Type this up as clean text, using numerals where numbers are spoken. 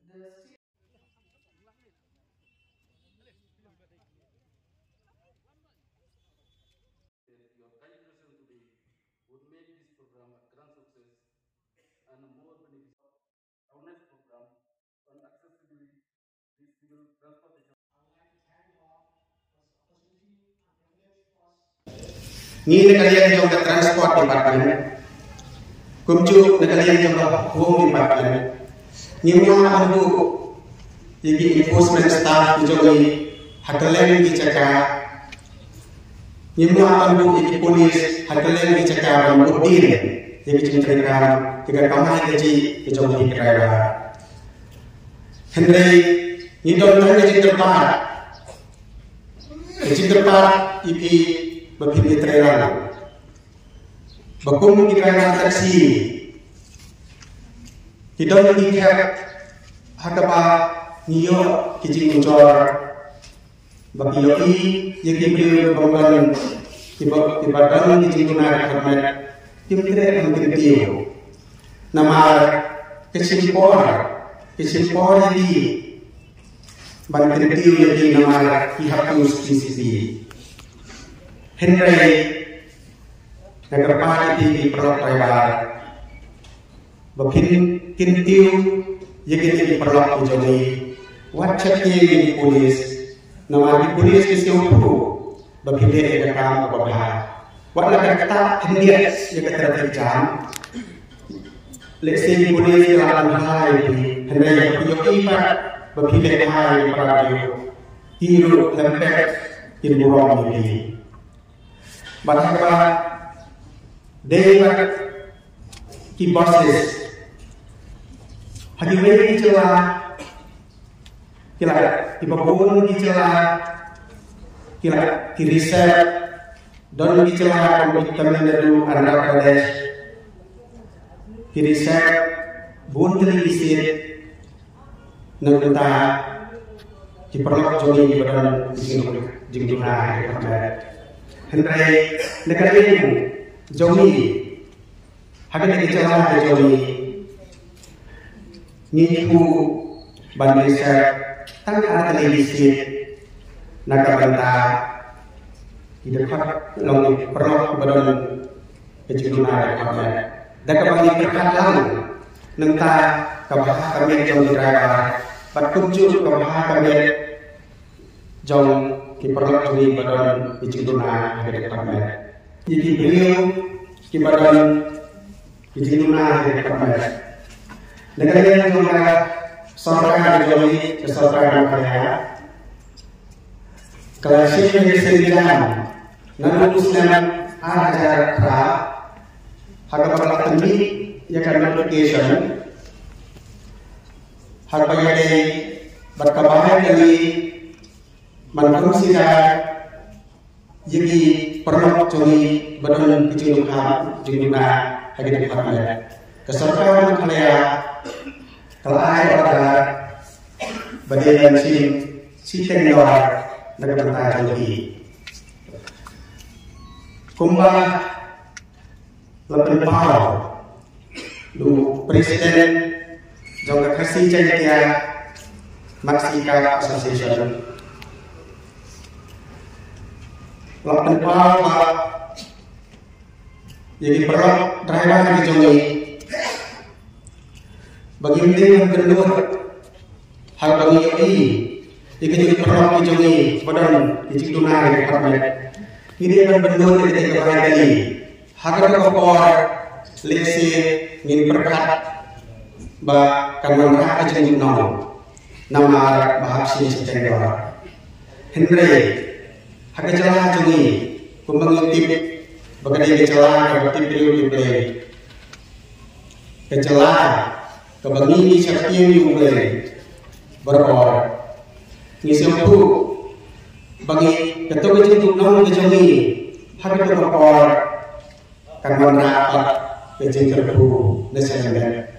Your kind presence today would make this program a grand success and more beneficial. Our next program on accessibility, digital transportation. Ni kalian jom ke transport department, kumcu kalian jom ke home department. Ni semua aku jadi enforcement staff jom hakalan di cakap. Ni semua aku jadi polis hakalan di cakap bukti jadi ceritakan jika kamu jadi jom di driver. Henry ni dong hanya cerita ipi berpindah trailer, bakum di kerana taksi, kita melihat hakapa niyo kijing muncul, bagi yoi yang diberi bangunan ibadah kijing guna kerana tim tidak mungkin dia, nama kesimpor di banten dia jadi nama pihak institusi. Henry nagapahit di perlok driver bapin kintiu yegi di perlok ujoni wacak di polis nama di polis kesiupu bapin dia kam babah wala kata hendias yegi terjam leksi di polis lawan hai Henry yogi bapin dia hai para hiru lempet in burong ini bahwa dewa ki bosses hadirin celah kila ibabun ki celah kila ki riset don ki celah Tamil Nadu Andhra Pradesh ki riset bundri isit nagta ki perlok joni ki badan jingduna Henry negara ini joni hadir di jalan joni niku bandesa tangga televisi nakabanta tidak long perlu badan kejuna apa dakabang perkataan nenta kabah kami joni driver patkunju kabah kami jong ki perlu joni badan kejuna ada depan jadi beliau ki badan kejuna ada depan negara yang juga sorang joni kesorang kaya kelasnya dari sejarah namun Islam ajar ka harga tani ya karena location harga yang berkabahan dari manusia jadi perlu joni badan kejuna juna hadir depan kesorang kaya kalau ada badan si tenor negara jadi kumba lebih mahal lu presiden jangan kasih janjian Meksika Association lebih mahal jadi perlu driver di joni bagi yang kedua hal bagi ini jadi perlu di joni badan di Cikunar di departemen ini akan benar dari kembali harga kopor leksi ingin berkat bahkan mereka aja nama bahasa sejarah Henry harga celah joni pembangun bagaimana celah berarti periode kecelah kebangi seperti ini mulai berkor ngisumpu bagi ketua itu non kejoni harga berkor karena rapat kejeng terbu nesanya